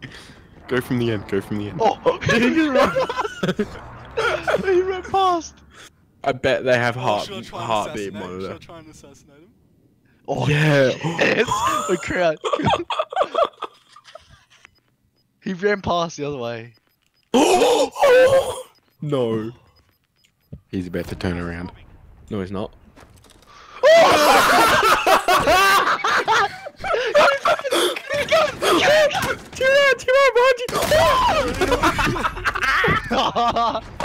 Go from the end. Go from the end. Oh, he ran past. I bet they have Should I try and heartbeat assassinate him? Should I monitor. try and assassinate him? Oh Yeah. yes, the crowd. He ran past the other way. No. He's about to turn around. No, he's not. Oh!